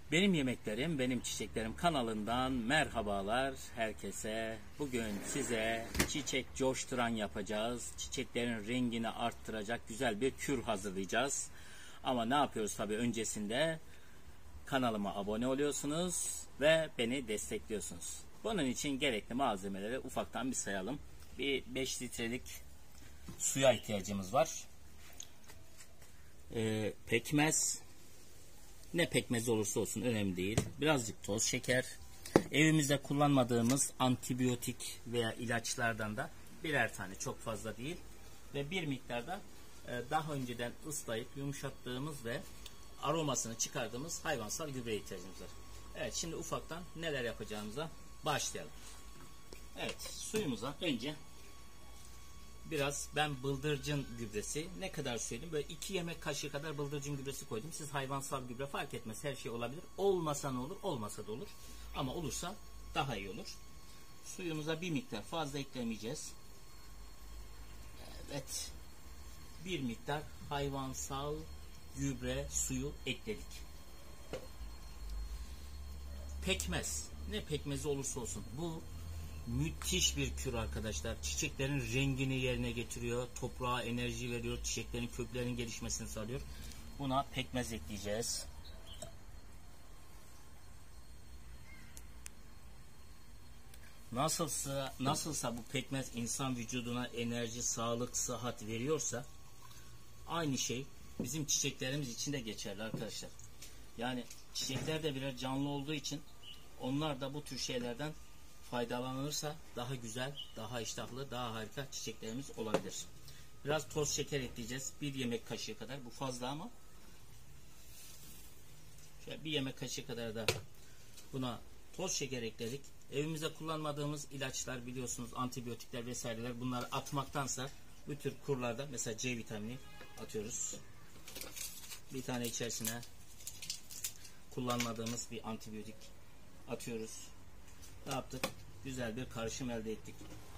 Benim Yemeklerim, Benim Çiçeklerim kanalından merhabalar herkese. Bugün size çiçek coşturan yapacağız. Çiçeklerin rengini arttıracak güzel bir kür hazırlayacağız. Ama ne yapıyoruz tabii öncesinde? Kanalıma abone oluyorsunuz ve beni destekliyorsunuz. Bunun için gerekli malzemeleri ufaktan bir sayalım. Bir 5 litrelik suya ihtiyacımız var. Pekmez. Ne pekmezi olursa olsun önemli değil. Birazcık toz şeker. Evimizde kullanmadığımız antibiyotik veya ilaçlardan da birer tane, çok fazla değil. Ve bir miktarda daha önceden ıslayıp yumuşattığımız ve aromasını çıkardığımız hayvansal gübreye ihtiyacımız var. Evet, şimdi ufaktan neler yapacağımıza başlayalım. Evet, suyumuza önce biraz ben bıldırcın gübresi, ne kadar söyleyeyim, böyle 2 yemek kaşığı kadar bıldırcın gübresi koydum. Siz hayvansal gübre fark etmez, her şey olabilir. Olmasa ne olur, olmasa da olur. Ama olursa daha iyi olur. Suyumuza bir miktar fazla eklemeyeceğiz. Evet, bir miktar hayvansal gübre suyu ekledik. Pekmez, ne pekmezi olursa olsun, bu müthiş bir kür arkadaşlar. Çiçeklerin rengini yerine getiriyor. Toprağa enerji veriyor. Çiçeklerin köklerinin gelişmesini sağlıyor. Buna pekmez ekleyeceğiz. Nasılsa bu pekmez insan vücuduna enerji, sağlık, sıhhat veriyorsa aynı şey bizim çiçeklerimiz için de geçerli arkadaşlar. Yani çiçekler de birer canlı olduğu için onlar da bu tür şeylerden faydalanılırsa daha güzel, daha iştahlı, daha harika çiçeklerimiz olabilir. Biraz toz şeker ekleyeceğiz. 1 yemek kaşığı kadar. Bu fazla ama şöyle 1 yemek kaşığı kadar da buna toz şeker ekledik. Evimizde kullanmadığımız ilaçlar, biliyorsunuz, antibiyotikler vesaireler, bunları atmaktansa bu tür kurlarda mesela C vitamini atıyoruz. Bir tane içerisine kullanmadığımız bir antibiyotik atıyoruz. Ne yaptık? Güzel bir karışım elde ettik.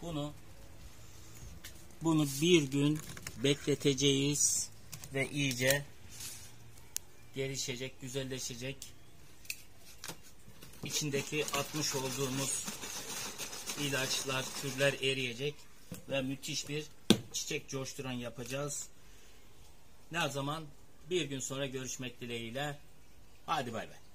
Bunu bir gün bekleteceğiz ve iyice gelişecek, güzelleşecek. İçindeki atmış olduğumuz ilaçlar, türler eriyecek ve müthiş bir çiçek coşturan yapacağız. Ne zaman? Bir gün sonra görüşmek dileğiyle. Hadi bay bay.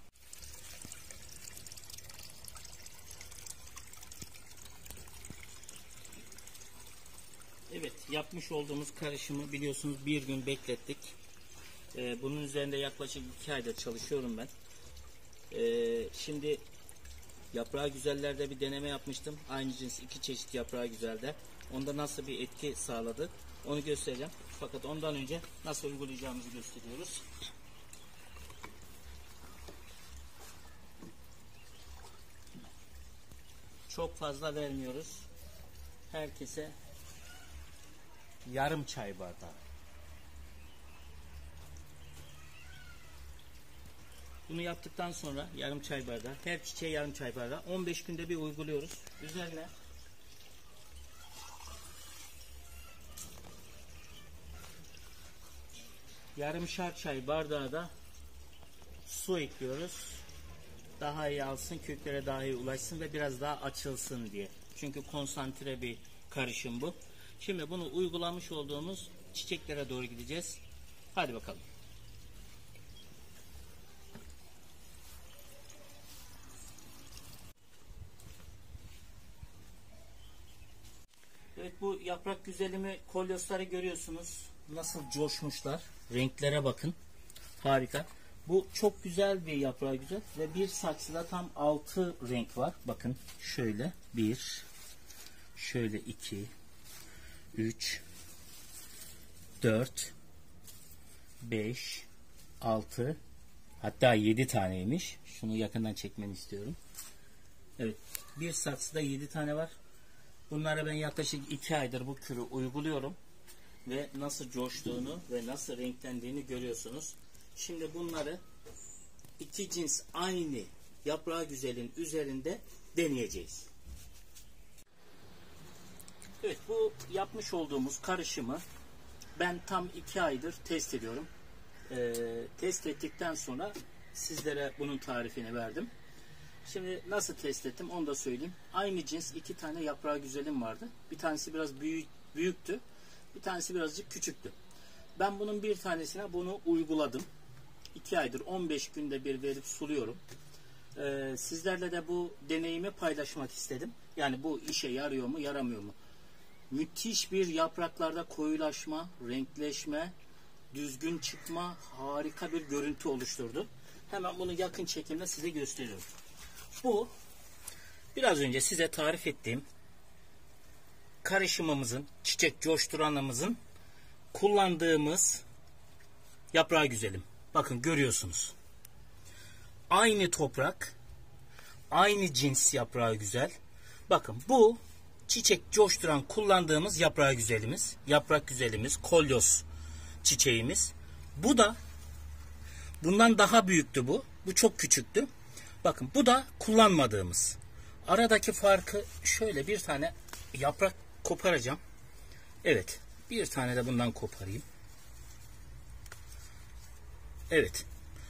Evet, yapmış olduğumuz karışımı biliyorsunuz bir gün beklettik. Bunun üzerinde yaklaşık 2 aydır çalışıyorum ben. Şimdi yaprağı güzellerde bir deneme yapmıştım. Aynı cins 2 çeşit yaprağı güzelde. Onda nasıl bir etki sağladı onu göstereceğim. Fakat ondan önce nasıl uygulayacağımızı gösteriyoruz. Çok fazla vermiyoruz. Herkese yarım çay bardağı. Bunu yaptıktan sonra yarım çay bardağı, her çiçeğe yarım çay bardağı, 15 günde bir uyguluyoruz. Üzerine yarımşar çay bardağı da su ekliyoruz. Daha iyi alsın, köklere daha iyi ulaşsın ve biraz daha açılsın diye. Çünkü konsantre bir karışım bu. Şimdi bunu uygulamış olduğumuz çiçeklere doğru gideceğiz. Hadi bakalım. Evet, bu yaprak güzelimi kolyosları görüyorsunuz. Nasıl coşmuşlar. Renklere bakın. Harika. Bu çok güzel bir yaprağı güzel. Ve bir saksıda tam 6 renk var. Bakın şöyle 1, şöyle 2, 3, 4, 5, 6, hatta 7 taneymiş. Şunu yakından çekmeni istiyorum. Evet, bir saksıda 7 tane var. Bunları ben yaklaşık 2 aydır bu kürü uyguluyorum. Ve nasıl coştuğunu ve nasıl renklendiğini görüyorsunuz. Şimdi bunları 2 cins aynı yaprağı güzelin üzerinde deneyeceğiz. Evet, bu yapmış olduğumuz karışımı ben tam 2 aydır test ediyorum. Test ettikten sonra sizlere bunun tarifini verdim. Şimdi nasıl test ettim onu da söyleyeyim. Aynı cins 2 tane yaprağı güzelim vardı. Bir tanesi biraz büyüktü. Bir tanesi birazcık küçüktü. Ben bunun bir tanesine bunu uyguladım. 2 aydır 15 günde bir verip suluyorum. Sizlerle de bu deneyimi paylaşmak istedim. Yani bu işe yarıyor mu yaramıyor mu? Müthiş bir yapraklarda koyulaşma, renkleşme, düzgün çıkma, harika bir görüntü oluşturdu. Hemen bunu yakın çekimde size gösteriyorum. Bu biraz önce size tarif ettiğim karışımımızın, çiçek coşturanımızın kullandığımız yaprağı güzelim. Bakın görüyorsunuz. Aynı toprak, aynı cins yaprağı güzel. Bakın bu çiçek coşturan kullandığımız yaprağı güzelimiz, yaprak güzelimiz, kolyoz çiçeğimiz. Bu da bundan daha büyüktü bu. Bu çok küçüktü. Bakın bu da kullanmadığımız. Aradaki farkı şöyle bir tane yaprak koparacağım. Evet. Bir tane de bundan koparayım. Evet.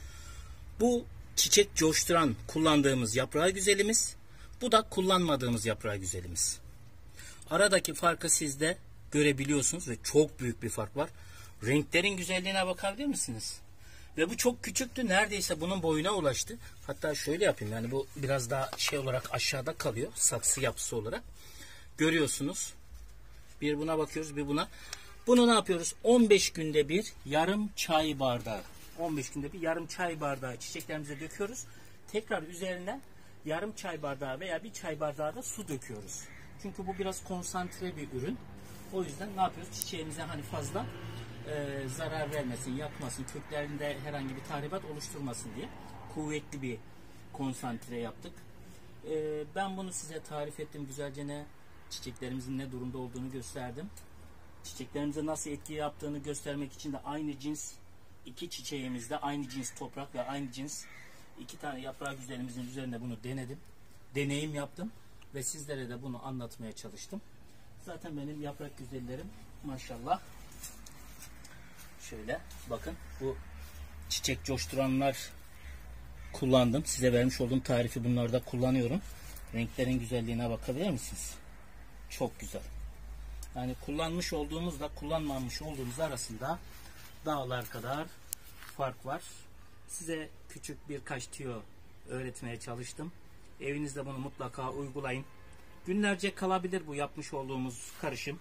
Bu çiçek coşturan kullandığımız yaprağı güzelimiz. Bu da kullanmadığımız yaprağı güzelimiz. Aradaki farkı siz de görebiliyorsunuz ve çok büyük bir fark var. Renklerin güzelliğine bakabilir misiniz? Ve bu çok küçüktü. Neredeyse bunun boyuna ulaştı. Hatta şöyle yapayım. Yani bu biraz daha şey olarak aşağıda kalıyor. Saksı yapısı olarak. Görüyorsunuz. Bir buna bakıyoruz, bir buna. Bunu ne yapıyoruz? 15 günde bir yarım çay bardağı. 15 günde bir yarım çay bardağı çiçeklerimize döküyoruz. Tekrar üzerine yarım çay bardağı veya bir çay bardağı da su döküyoruz. Çünkü bu biraz konsantre bir ürün. O yüzden ne yapıyoruz? Çiçeğimize hani fazla zarar vermesin, yakmasın, köklerinde herhangi bir tahribat oluşturmasın diye kuvvetli bir konsantre yaptık. Ben bunu size tarif ettim güzelce, ne çiçeklerimizin ne durumda olduğunu gösterdim. Çiçeklerimize nasıl etki yaptığını göstermek için de aynı cins iki çiçeğimizde aynı cins toprak ve aynı cins 2 tane yaprağı güzelimizin üzerinde bunu denedim. Deneyim yaptım ve sizlere de bunu anlatmaya çalıştım. Zaten benim yaprak güzellerim maşallah. Şöyle bakın, bu çiçek coşturanlar kullandım. Size vermiş olduğum tarifi bunlarda kullanıyorum. Renklerin güzelliğine bakabilir misiniz? Çok güzel. Yani kullanmış olduğumuzla kullanmamış olduğumuz arasında dağlar kadar fark var. Size küçük birkaç tüyo öğretmeye çalıştım. Evinizde bunu mutlaka uygulayın. Günlerce kalabilir bu yapmış olduğumuz karışım.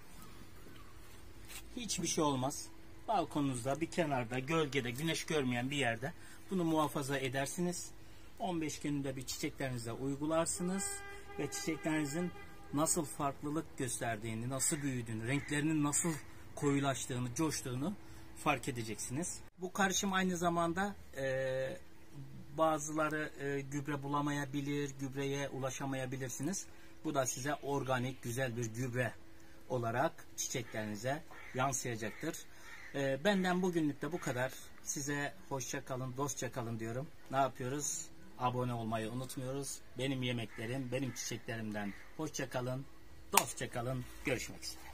Hiçbir şey olmaz. Balkonunuzda, bir kenarda, gölgede, güneş görmeyen bir yerde bunu muhafaza edersiniz. 15 günde bir çiçeklerinize uygularsınız ve çiçeklerinizin nasıl farklılık gösterdiğini, nasıl büyüdüğünü, renklerinin nasıl koyulaştığını, coştuğunu fark edeceksiniz. Bu karışım aynı zamanda bazıları gübre bulamayabilir, gübreye ulaşamayabilirsiniz. Bu da size organik, güzel bir gübre olarak çiçeklerinize yansıyacaktır. Benden bugünlük de bu kadar. Size hoşça kalın, dostça kalın diyorum. Ne yapıyoruz? Abone olmayı unutmuyoruz. Benim yemeklerim, benim çiçeklerimden hoşça kalın, dostça kalın. Görüşmek üzere.